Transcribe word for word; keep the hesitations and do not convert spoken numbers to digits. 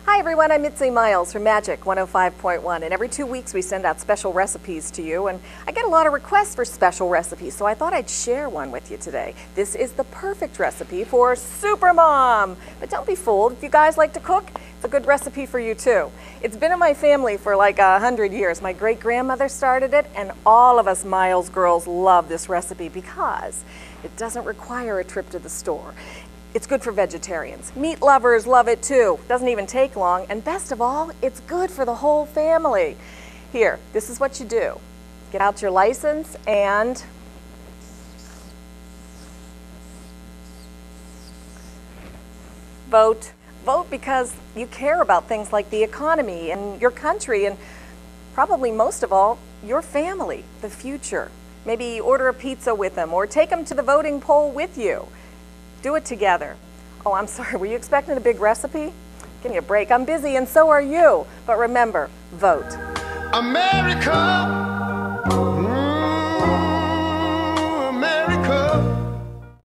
Hi everyone, I'm Mitzi Miles from Magic one oh five point one, and every two weeks we send out special recipes to you, and I get a lot of requests for special recipes, so I thought I'd share one with you today. This is the perfect recipe for Super Mom! But don't be fooled, if you guys like to cook, it's a good recipe for you too. It's been in my family for like a hundred years. My great-grandmother started it, and all of us Miles girls love this recipe because it doesn't require a trip to the store. It's good for vegetarians. Meat lovers love it too. Doesn't even take long, and best of all, it's good for the whole family. Here, this is what you do. Get out your license and vote. Vote because you care about things like the economy and your country and probably most of all, your family, the future. Maybe order a pizza with them or take them to the voting poll with you. Do it together. Oh, I'm sorry, were you expecting a big recipe? Give me a break, I'm busy and so are you. But remember, vote. America!